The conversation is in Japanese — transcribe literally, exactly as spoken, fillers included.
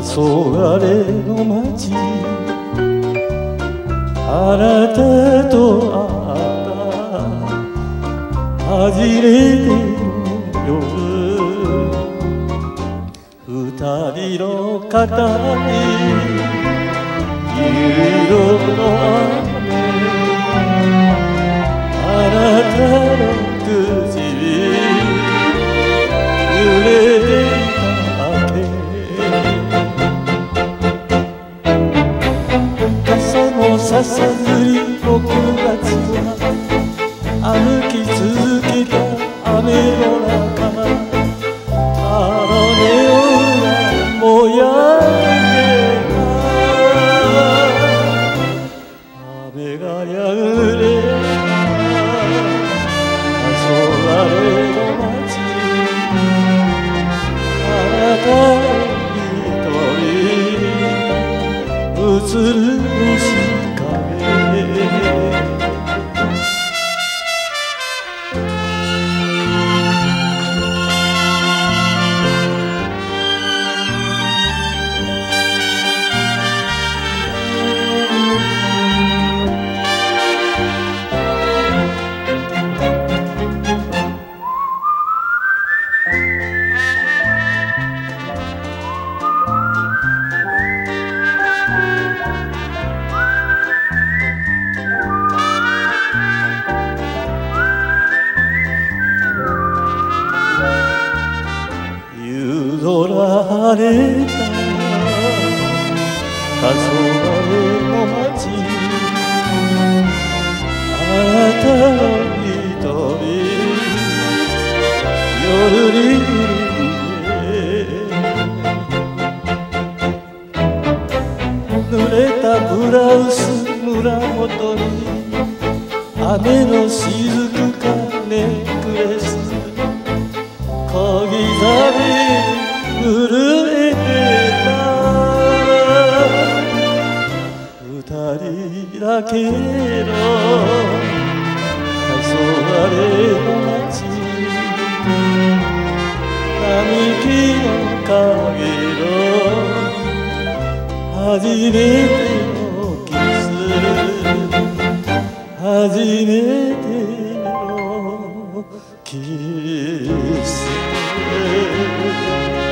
れの街、あなたと会った初めての夜、二人の肩に夕色の雨、あなたの唇揺れていたわけ。傘もささずり僕たちは歩き続けた雨の中、あのネオンが燃やってた。雨がやぐれ黄昏の街、あなた一人映る星影。夕空晴れた黄昏の街、あなたの瞳夜に濡れたブラウス胸元に雨の雫かネックレス、小刻み震えてた。二人だけの黄昏の街、並木の陰の初めてのキス、初めてのキス。